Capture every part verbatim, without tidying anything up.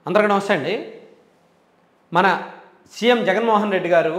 అందరికీ నమస్తే అండి. మన సీఎం జగన్మోహన్ రెడ్డి గారు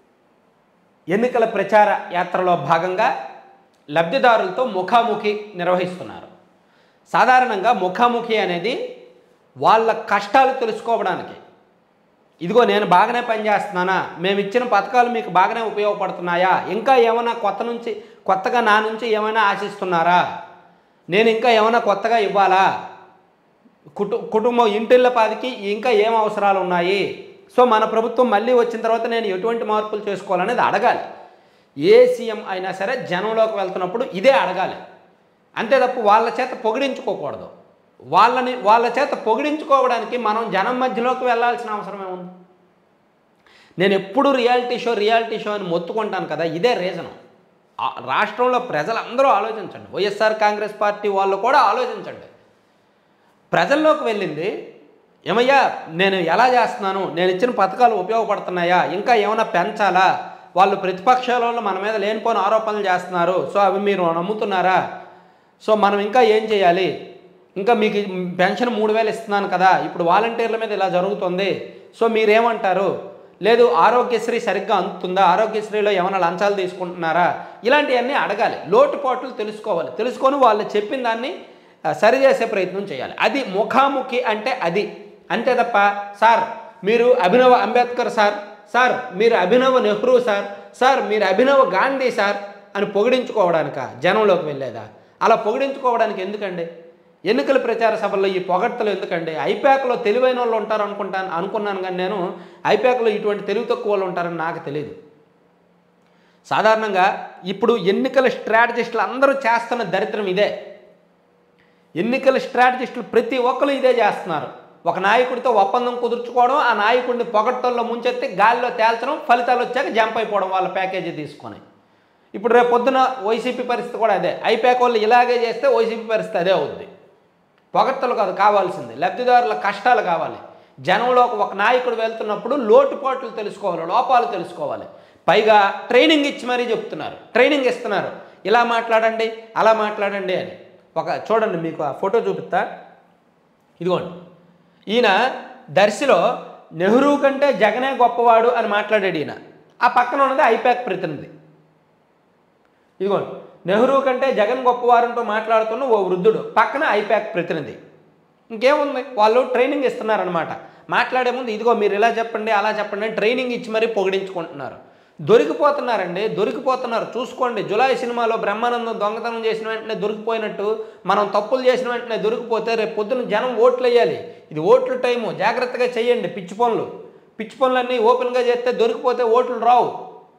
ఎన్నికల ప్రచార యాత్రలో భాగంగా లబ్ధిదారులతో ముఖాముఖి నిర్వహిస్తున్నారు. సాధారణంగా ముఖాముఖి అనేది వాళ్ళ కష్టాలు తెలుసుకోవడానికి, ఇదిగో నేను బాగానే పనిచేస్తున్నానా, మేము ఇచ్చిన పథకాలు మీకు బాగానే ఉపయోగపడుతున్నాయా, ఇంకా ఏమైనా కొత్త నుంచి కొత్తగా నా నుంచి ఏమైనా ఆశిస్తున్నారా, నేను ఇంకా ఏమైనా కొత్తగా ఇవ్వాలా, కుటు కుటుంబం ఇంటిళ్ళ పాదికి ఇంకా ఏం అవసరాలు ఉన్నాయి, సో మన ప్రభుత్వం మళ్ళీ వచ్చిన తర్వాత నేను ఎటువంటి మార్పులు చేసుకోవాలనేది అడగాలి. ఏ సీఎం అయినా సరే జనంలోకి వెళ్తున్నప్పుడు ఇదే అడగాలి. అంతే తప్ప వాళ్ళ చేత పొగిడించుకోకూడదు. వాళ్ళని వాళ్ళ చేత పొగిడించుకోవడానికి మనం జనం మధ్యలోకి వెళ్ళాల్సిన అవసరం ఏముంది? నేను ఎప్పుడు రియాలిటీ షో రియాలిటీ షో అని మొత్తుకుంటాను కదా, ఇదే రీజను. రాష్ట్రంలో ప్రజలందరూ ఆలోచించండి, వైఎస్ఆర్ కాంగ్రెస్ పార్టీ వాళ్ళు కూడా ఆలోచించండి. ప్రజల్లోకి వెళ్ళింది ఏమయ్యా, నేను ఎలా చేస్తున్నాను, నేను ఇచ్చిన పథకాలు ఉపయోగపడుతున్నాయా, ఇంకా ఏమైనా పెంచాలా, వాళ్ళు ప్రతిపక్షాలలో మన మీద లేనిపోని ఆరోపణలు చేస్తున్నారు, సో అవి మీరు నమ్ముతున్నారా, సో మనం ఇంకా ఏం చేయాలి, ఇంకా మీకు పెన్షన్ మూడు వేలు ఇస్తున్నాను కదా, ఇప్పుడు వాలంటీర్ల మీద ఇలా జరుగుతుంది, సో మీరేమంటారు, లేదు ఆరోగ్యశ్రీ సరిగ్గా అందుతుందా, ఆరోగ్యశ్రీలో ఏమైనా లంచాలు తీసుకుంటున్నారా, ఇలాంటివన్నీ అడగాలి. లోటుపాట్లు తెలుసుకోవాలి. తెలుసుకొని వాళ్ళు చెప్పిన దాన్ని సరిచేసే ప్రయత్నం చేయాలి. అది ముఖాముఖి అంటే అది. అంతే తప్ప సార్ మీరు అభినవ అంబేద్కర్ సార్, సార్ మీరు అభినవ నెహ్రూ సార్, సార్ మీరు అభినవ గాంధీ సార్ అని పొగిడించుకోవడానిక జనంలోకి వెళ్ళేదా? అలా పొగిడించుకోవడానికి ఎందుకండి? ఎన్నికల ప్రచార సభల్లో ఈ పొగడ్తలు ఎందుకండి? ఐప్యాక్లో తెలివైన వాళ్ళు ఉంటారు అనుకుంటాను అనుకున్నాను కానీ నేను ఐప్యాక్లో ఇటువంటి తెలివి తక్కువ వాళ్ళు ఉంటారని నాకు తెలియదు. సాధారణంగా ఇప్పుడు ఎన్నికల స్ట్రాటజిస్టులు అందరూ చేస్తున్న దరిద్రం ఇదే. ఎన్నికల స్ట్రాటజిస్టులు ప్రతి ఒక్కరు ఇదే చేస్తున్నారు. ఒక నాయకుడితో ఒప్పందం కుదుర్చుకోవడం, ఆ నాయకుడిని పొగడ్తల్లో ముంచెత్తి గాలిలో తేల్చడం, ఫలితాలు వచ్చాక జంప్ అయిపోవడం వాళ్ళ ప్యాకేజీ తీసుకొని. ఇప్పుడు రేపు పొద్దున వైసీపీ పరిస్థితి కూడా అదే. ఐప్యాక్ వాళ్ళు ఇలాగే చేస్తే వైసీపీ పరిస్థితి అదే అవుద్ది. పొగడ్తలు కాదు కావాల్సింది, లబ్ధిదారుల కష్టాలు కావాలి. జనంలో ఒక నాయకుడు వెళ్తున్నప్పుడు లోటుపాట్లు తెలుసుకోవాలి, లోపాలు తెలుసుకోవాలి. పైగా ట్రైనింగ్ ఇచ్చి మరీ చెప్తున్నారు, ట్రైనింగ్ ఇస్తున్నారు, ఇలా మాట్లాడండి అలా మాట్లాడండి అని. ఒక చూడండి, మీకు ఆ ఫోటో చూపిస్తా, ఇదిగోండి. ఈయన దర్శిలో నెహ్రూ కంటే జగనే గొప్పవాడు అని మాట్లాడాడు ఈయన. ఆ పక్కన ఉన్నది ఐప్యాక్ ప్రతినిధి. ఇదిగోండి, నెహ్రూ కంటే జగన్ గొప్పవారంటూ మాట్లాడుతున్న ఓ వృద్ధుడు, పక్కన ఐప్యాక్ ప్రతినిధి. ఇంకేముంది, వాళ్ళు ట్రైనింగ్ ఇస్తున్నారనమాట. మాట్లాడే ముందు ఇదిగో మీరు ఇలా చెప్పండి అలా చెప్పండి అని ట్రైనింగ్ ఇచ్చి మరీ పొగిడించుకుంటున్నారు. దొరికిపోతున్నారండి, దొరికిపోతున్నారు. చూసుకోండి, జులై సినిమాలో బ్రహ్మానందం దొంగతనం చేసిన వెంటనే దొరికిపోయినట్టు మనం తప్పులు చేసిన వెంటనే దొరికిపోతే రేపు పొద్దున్న జనం ఓట్లు వేయాలి. ఇది ఓట్ల టైము, జాగ్రత్తగా చేయండి. పిచ్చి పనులు పిచ్చి పనులన్నీ ఓపెన్గా చేస్తే దొరికిపోతే ఓట్లు రావు.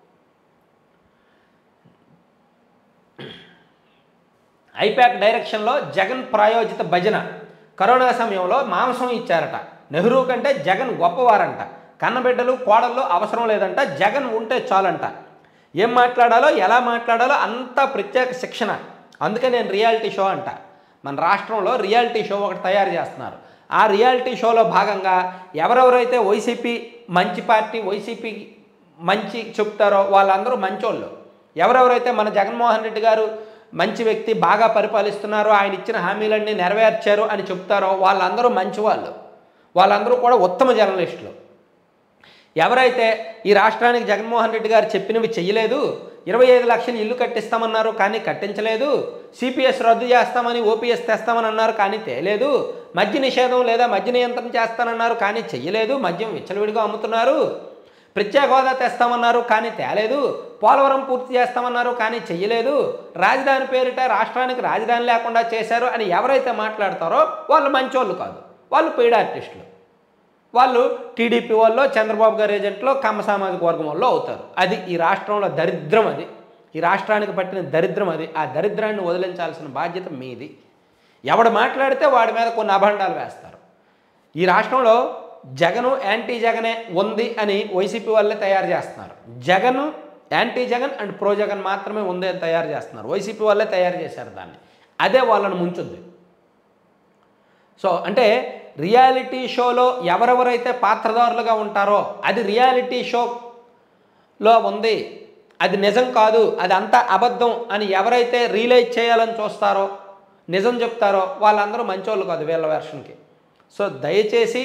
ఐప్యాక్ డైరెక్షన్లో జగన్ ప్రాయోజిత భజన. కరోనా సమయంలో మాంసం ఇచ్చారట, నెహ్రూ కంటే జగన్ గొప్పవారంట, కన్నబిడ్డలు కోడళ్ళు అవసరం లేదంట, జగన్ ఉంటే చాలంట. ఏం మాట్లాడాలో ఎలా మాట్లాడాలో అంతా ప్రత్యేక శిక్షణ. అందుకే నేను రియాలిటీ షో అంట. మన రాష్ట్రంలో రియాలిటీ షో ఒకటి తయారు చేస్తున్నారు. ఆ రియాలిటీ షోలో భాగంగా ఎవరెవరైతే వైసీపీ మంచి పార్టీ, వైసీపీ మంచి చెప్తారో వాళ్ళందరూ మంచోళ్ళు. ఎవరెవరైతే మన జగన్మోహన్ రెడ్డి గారు మంచి వ్యక్తి, బాగా పరిపాలిస్తున్నారు, ఆయన ఇచ్చిన హామీలన్నీ నెరవేర్చారు అని చెప్తారో వాళ్ళందరూ మంచివాళ్ళు, వాళ్ళందరూ కూడా ఉత్తమ జర్నలిస్టులు. ఎవరైతే ఈ రాష్ట్రానికి జగన్మోహన్ రెడ్డి గారు చెప్పినవి చెయ్యలేదు, ఇరవై ఐదు లక్షలు ఇల్లు కట్టిస్తామన్నారు కానీ కట్టించలేదు, సిపిఎస్ రద్దు చేస్తామని ఓపీఎస్ తెస్తామని అన్నారు కానీ తేలేదు, మద్య నిషేధం లేదా మద్య నియంత్రణ చేస్తానన్నారు కానీ చెయ్యలేదు, మద్యం విచ్చలవిడిగా అమ్ముతున్నారు, ప్రత్యేక హోదా తెస్తామన్నారు కానీ తేలేదు, పోలవరం పూర్తి చేస్తామన్నారు కానీ చెయ్యలేదు, రాజధాని పేరిట రాష్ట్రానికి రాజధాని లేకుండా చేశారు అని ఎవరైతే మాట్లాడతారో వాళ్ళు మంచోళ్ళు కాదు, వాళ్ళు పెయిడ్ ఆర్టిస్టులు. వాళ్ళు టీడీపీ వాళ్ళు, చంద్రబాబు గారి ఏజెంట్లో, కమ్మ సామాజిక వర్గం వాళ్ళు అవుతారు. అది ఈ రాష్ట్రంలో దరిద్రం, అది ఈ రాష్ట్రానికి పట్టిన దరిద్రం. అది ఆ దరిద్రాన్ని వదిలించాల్సిన బాధ్యత మీది. ఎవడు మాట్లాడితే వాడి మీద కొన్ని అభండాలు వేస్తారు. ఈ రాష్ట్రంలో జగను యాంటీ జగనే ఉంది అని వైసీపీ వాళ్ళే తయారు చేస్తున్నారు. జగను anti Jagan and pro Jagan మాత్రమే ఉంది అని తయారు చేస్తున్నారు. వైసీపీ వాళ్ళే తయారు చేశారు దాన్ని. అదే వాళ్ళని ముంచుద్ది. సో అంటే రియాలిటీ షోలో ఎవరెవరైతే పాత్రదారులుగా ఉంటారో అది రియాలిటీ షోలో ఉంది, అది నిజం కాదు, అది అంతా అబద్ధం అని ఎవరైతే రియలైజ్ చేయాలని చూస్తారో, నిజం చెప్తారో వాళ్ళందరూ మంచోళ్ళు కాదు వీళ్ళ వెర్షన్కి. సో దయచేసి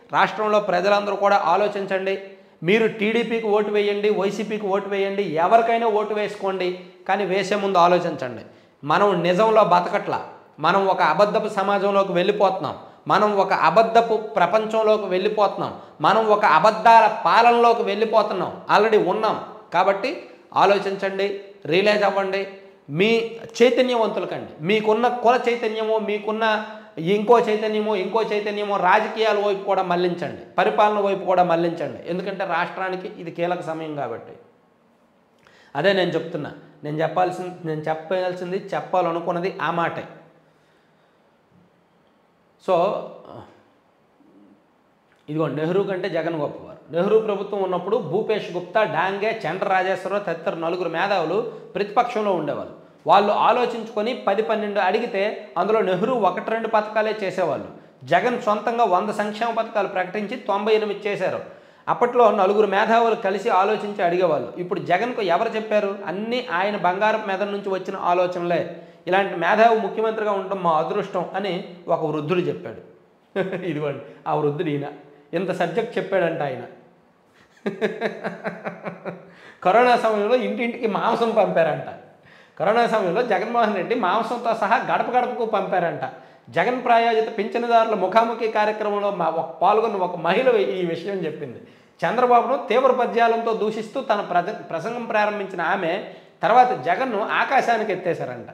రాష్ట్రంలో ప్రజలందరూ కూడా ఆలోచించండి. మీరు టీడీపీకి ఓటు వేయండి, వైసీపీకి ఓటు వేయండి, ఎవరికైనా ఓటు వేసుకోండి, కానీ వేసే ముందు ఆలోచించండి. మనం నిజంలో బతకట్లా, మనం ఒక అబద్ధపు సమాజంలోకి వెళ్ళిపోతున్నాం, మనం ఒక అబద్ధపు ప్రపంచంలోకి వెళ్ళిపోతున్నాం, మనం ఒక అబద్ధాల పాలనలోకి వెళ్ళిపోతున్నాం, ఆల్రెడీ ఉన్నాం. కాబట్టి ఆలోచించండి, రియలైజ్ అవ్వండి. మీ చైతన్యవంతులకండి, మీకున్న కుల చైతన్యమో, మీకున్న ఇంకో చైతన్యమో ఇంకో చైతన్యమో రాజకీయాల వైపు కూడా మళ్లించండి, పరిపాలన వైపు కూడా మళ్లించండి. ఎందుకంటే రాష్ట్రానికి ఇది కీలక సమయం కాబట్టి. అదే నేను చెప్తున్నా. నేను చెప్పాల్సింది నేను చెప్పాల్సింది చెప్పాలనుకున్నది ఆ మాటే. సో ఇదిగో నెహ్రూ కంటే జగన్ గొప్పవారు. నెహ్రూ ప్రభుత్వం ఉన్నప్పుడు భూపేష్ గుప్తా, డాంగే, చండ్ర రాజేశ్వరరావు తదితర నలుగురు మేధావులు ప్రతిపక్షంలో ఉండేవాళ్ళు. వాళ్ళు ఆలోచించుకొని పది పన్నెండు అడిగితే అందులో నెహ్రూ ఒకటి రెండు పథకాలే చేసేవాళ్ళు. జగన్ సొంతంగా వంద సంక్షేమ పథకాలు ప్రకటించి తొంభై ఎనిమిది చేశారు. అప్పట్లో నలుగురు మేధావులు కలిసి ఆలోచించి అడిగేవాళ్ళు. ఇప్పుడు జగన్కు ఎవరు చెప్పారు? అన్నీ ఆయన బంగారపు మెదడు నుంచి వచ్చిన ఆలోచనలే. ఇలాంటి మేధావి ముఖ్యమంత్రిగా ఉండడం మా అదృష్టం అని ఒక వృద్ధుడు చెప్పాడు. ఇదిగోండి ఆ వృద్ధుడు ఈయన. ఇంత సబ్జెక్ట్ చెప్పాడంట ఆయన. కరోనా సమయంలో ఇంటింటికి మాంసం పంపారంట. కరోనా సమయంలో జగన్మోహన్ రెడ్డి మాంసంతో సహా గడప గడపకు పంపారంట. జగన్ ప్రాయోజిత పింఛనుదారుల ముఖాముఖి కార్యక్రమంలో పాల్గొన్న ఒక మహిళ ఈ విషయం చెప్పింది. చంద్రబాబును తీవ్ర పద్యాలంతో దూషిస్తూ తన ప్రజ ప్రసంగం ప్రారంభించిన ఆమె తర్వాత జగన్ను ఆకాశానికి ఎత్తేశారంట.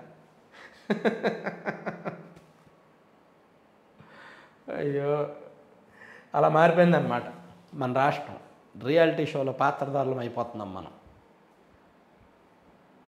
అయ్యో, అలా మారిపోయిందన్నమాట మన రాష్ట్రం. రియాలిటీ షోలో పాత్రధారులం అయిపోతున్నాం మనం.